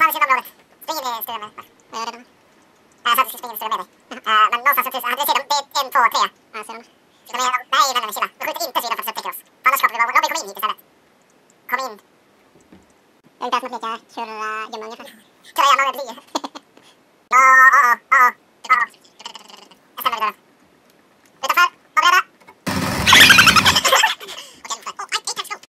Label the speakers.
Speaker 1: vi ser området. Spring in i stugan med dig. Vad gör det då? Jag sa att du skulle springa in i stugan med dig. Men någonstans så han ser dem. Det är 1, 2, 3. Ja, ser de. Nej, vänner, chilla. De skjuter inte så för att upptäcka oss. För annars skapar vi bara... Robin, kom in hit istället. Kom in. Jag är inte alls som att leka köra gömma ungefär. Kan jag gärna bli? Ja.